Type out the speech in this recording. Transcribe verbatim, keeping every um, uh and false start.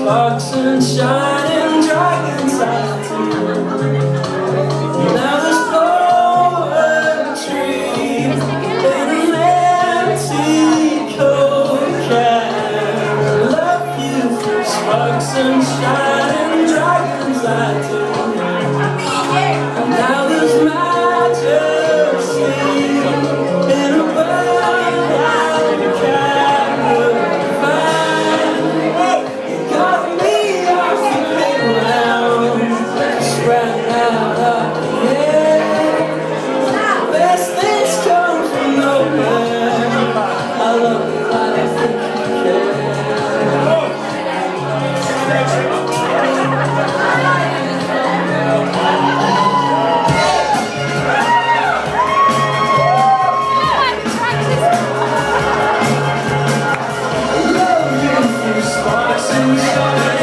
sparks and shining dragons I do. Now there's poetry in an empty cold can. I love you through sparks and shining dragons I do. Now there's majesty in a burning candle. You got me off the playground, spread out of the air. Best things come from nowhere. I love you, I think you care. Sparks and stars.